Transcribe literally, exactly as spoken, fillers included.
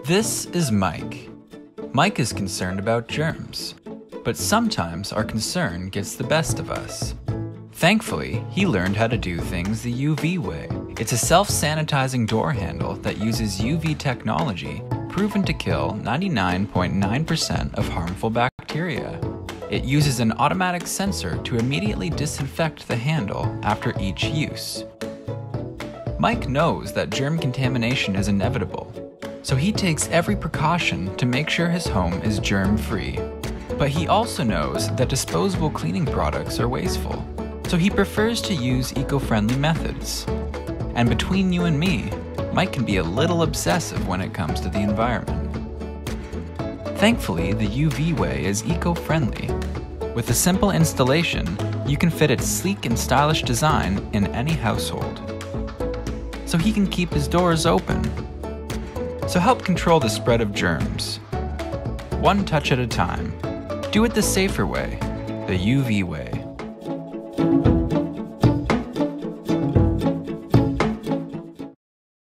This is Mike. Mike is concerned about germs, but sometimes our concern gets the best of us. Thankfully, he learned how to do things the U V way. It's a self-sanitizing door handle that uses U V technology proven to kill ninety-nine point nine percent of harmful bacteria. It uses an automatic sensor to immediately disinfect the handle after each use. Mike knows that germ contamination is inevitable, so he takes every precaution to make sure his home is germ-free. But he also knows that disposable cleaning products are wasteful, so he prefers to use eco-friendly methods. And between you and me, Mike can be a little obsessive when it comes to the environment. Thankfully, the U V way is eco-friendly. With a simple installation, you can fit its sleek and stylish design in any household. So he can keep his doors open. So help control the spread of germs. One touch at a time. Do it the safer way, the U V way.